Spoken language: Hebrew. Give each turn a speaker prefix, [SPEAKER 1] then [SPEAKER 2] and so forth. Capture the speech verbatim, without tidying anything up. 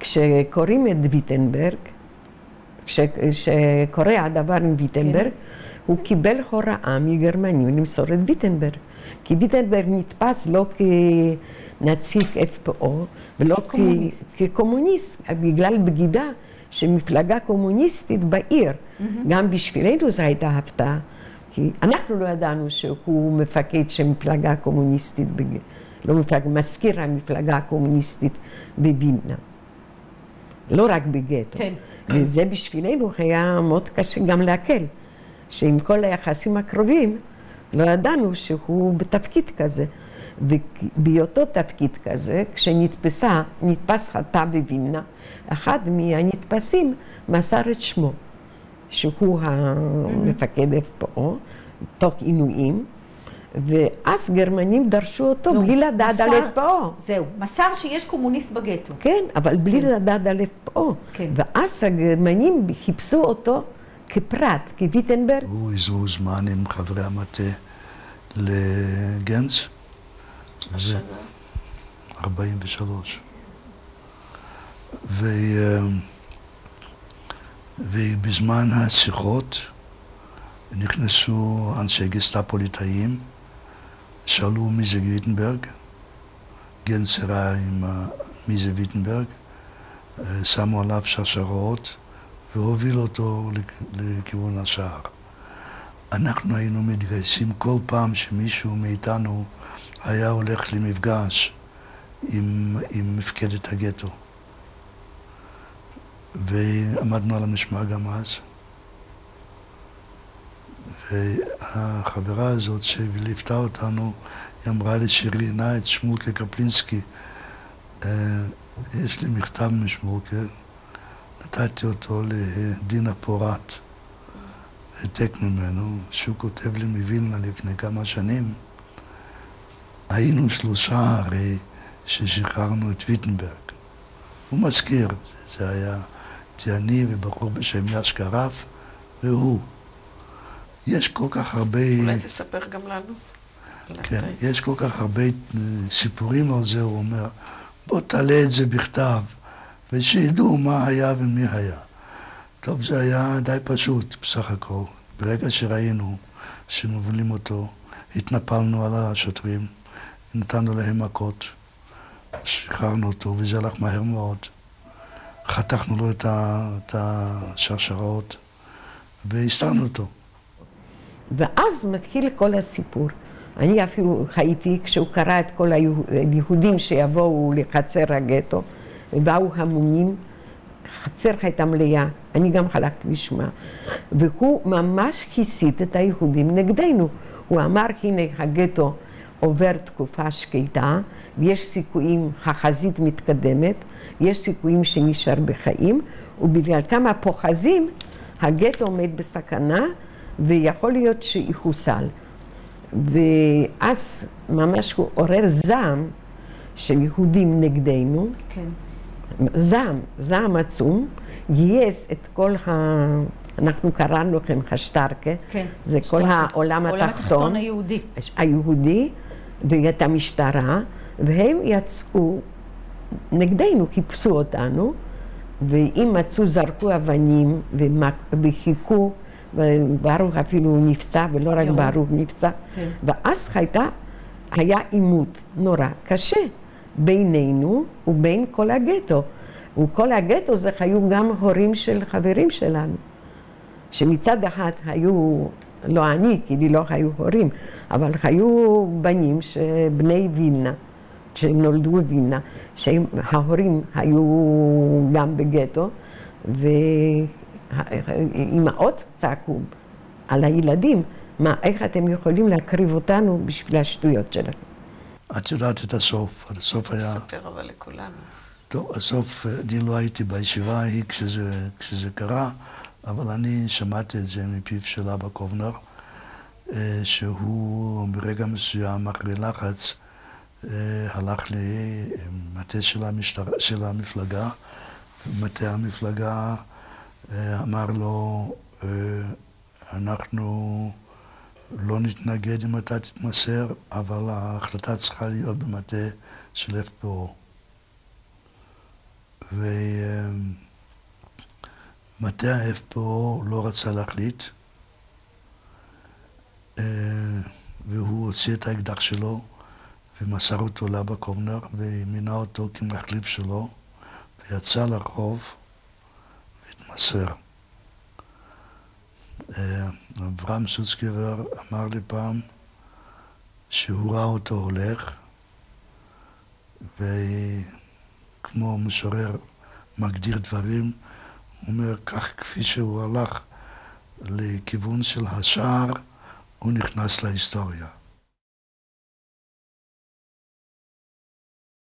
[SPEAKER 1] כשקוראים את ויטנברג, כשקורא הדבר עם ויטנברג, כן. הוא קיבל הוראה מגרמנים למסור את ויטנברג. כי ויטנברג נתפס לא כנציג אף פי או, ולא כקומוניסט, כקומוניסט בגלל בגידה של מפלגה קומוניסטית בעיר. Mm-hmm. גם בשבילנו זו הייתה הפתעה, כי אנחנו לא ידענו שהוא מפקד של מפלגה קומוניסטית, לא מפלגה, מזכיר המפלגה הקומוניסטית בווילנה. לא רק בגטו. כן. וזה בשבילנו היה מאוד קשה גם להקל, שעם כל היחסים הקרובים, לא ידענו שהוא בתפקיד כזה. ובהיותו תפקיד כזה, כשנתפסה, נתפס חטא בווילנה, אחד מהנתפסים מסר את שמו, שהוא המפקד אף פי או, תוך עינויים, ואז גרמנים דרשו אותו בלי לדעת על אף פי או.
[SPEAKER 2] זהו, מסר שיש קומוניסט בגטו.
[SPEAKER 1] כן, אבל בלי לדעת על אף פי או. ואז הגרמנים חיפשו אותו כפרט, כוויטנברג.
[SPEAKER 3] הוא הוזמן עם חברי המטה לגנץ. ארבעים ושלוש. ובזמן השיחות נכנסו אנשי גסטאפו ליטאיים, שאלו מי זה ויטנברג, גנץ הראה עם מי זה ויטנברג, שמו עליו שרשראות והוביל אותו לכיוון השער. אנחנו היינו מתגייסים כל פעם שמישהו מאיתנו היה הולך למפגש עם, עם מפקדת הגטו. ועמדנו על המשמר גם אז. והחברה הזאת שליוותה אותנו, היא אמרה לי שראיינה את שמולקה קפלינסקי. יש לי מכתב משמולקה, נתתי אותו לדינה פורט, העתק ממנו, שהוא כותב לי מווילנה לפני כמה שנים. היינו שלושה הרי ששחררנו את ויטנברג. הוא מזכיר, זה היה אני ובחור בשם ישקה רף, והוא. יש כל כך הרבה...
[SPEAKER 4] אולי תספר גם לנו.
[SPEAKER 3] כן, יש כל כך הרבה סיפורים על זה, הוא אומר, בוא תעלה את זה בכתב, ושידעו מה היה ומי היה. טוב, זה היה די פשוט בסך הכל. ברגע שראינו שמובילים אותו, התנפלנו על השוטרים, נתנו להם מכות, שחררנו אותו, וזה הלך מהר מאוד. חתכנו לו את השרשראות, והסתרנו אותו.
[SPEAKER 1] ואז מתחיל כל הסיפור. אני אפילו חייתי כשהוא קרא את כל היהודים שיבואו לחצר הגטו, ובאו המונים, חצר הייתה מלאה, אני גם חלקתי לשמוע, והוא ממש הסית את היהודים נגדנו. הוא אמר, הנה הגטו עובר תקופה שקטה, ויש סיכויים, החזית מתקדמת, יש סיכויים שנשאר בחיים, ובגלל כמה פוחזים, הגטו עומד בסכנה, ויכול להיות שיחוסל. ואז ממש הוא עורר זעם של יהודים נגדנו, כן. זעם, זעם עצום, גייס את כל ה... אנחנו קראנו לכם השטרקה, כן. זה שטרקה. כל העולם התחתון,
[SPEAKER 2] התחתון היהודי.
[SPEAKER 1] היהודי, ואת המשטרה, והם יצאו נגדנו, חיפשו אותנו, ואם מצאו זרקו אבנים וחיכו, וברוך אפילו נפצע, ולא רק ברוך נפצע. כן. ואז הייתה, היה עימות נורא קשה בינינו ובין כל הגטו. וכל הגטו זה היו גם הורים של חברים שלנו. שמצד אחד היו, לא אני, כי לי לא היו הורים, אבל היו בנים, בני וילנה, שנולדו וילנה, שההורים היו גם בגטו, ואימהות צעקו על הילדים, מה, איך אתם יכולים להקריב אותנו בשביל השטויות שלנו?
[SPEAKER 3] את יודעת את הסוף, הסוף היה...
[SPEAKER 4] ספר אבל לכולנו.
[SPEAKER 3] טוב, הסוף, אני לא הייתי בישיבה ההיא כשזה, כשזה קרה, אבל אני שמעתי את זה מפיו של אבא קובנר, שהוא ברגע מסוים, אחרי לחץ, הלך למטה של, המשטר... של המפלגה, ומטה המפלגה אמר לו, אנחנו לא נתנגד אם אתה תתמסר, אבל ההחלטה צריכה להיות במטה של אף פי או. ומטה ה-אף פי או לא רצה להחליט, והוא הוציא את האקדח שלו ומסר אותו לאבא קובנר ומינה אותו כמחליף שלו ויצא לרחוב והתמסר. אברהם סוצקבר אמר לי פעם שהוא ראה אותו הולך, וכמו משורר מגדיר דברים, הוא אומר, כך כפי שהוא הלך לכיוון של השער, הוא נכנס להיסטוריה.